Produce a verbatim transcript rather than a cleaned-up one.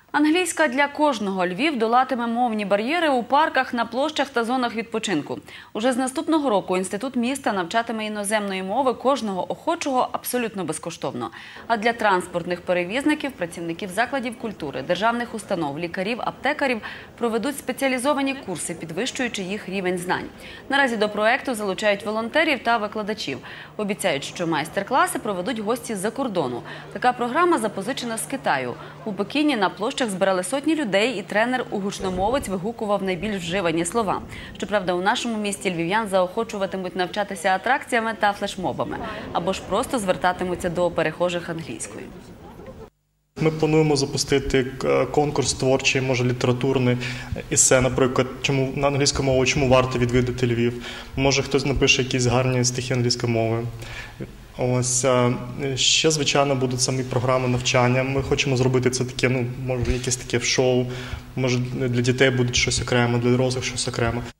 Англійська для кожного. Львів долатиме мовні бар'єри у парках, на площах та зонах відпочинку. Уже з наступного року Інститут міста навчатиме іноземної мови кожного охочого абсолютно безкоштовно. А для транспортних перевізників, працівників закладів культури, державних установ, лікарів, аптекарів проведуть спеціалізовані курси, підвищуючи їх рівень знань. Наразі до проєкту залучають волонтерів та викладачів. Обіцяють, що майстер-класи проведуть гості з-за кордону. Така програма запозичена з Китаю. У Пекіні на площах збирали сотні людей, і тренер-угучномовець вигукував найбільш вживані слова. Щоправда, у нашому місті львів'ян заохочуватимуть навчатися атракціями та флешмобами, або ж просто звертатимуться до перехожих англійською. Ми плануємо запустити конкурс творчий, може літературний есе, наприклад, чому на англійську мову, чому варто відвідати Львів. Може хтось напише якісь гарні стихи англійської мови. Ось, ще, звичайно, будуть самі програми навчання. Ми хочемо зробити це таке, ну, може, якесь таке шоу, може для дітей буде щось окремо, для дорослих щось окремо.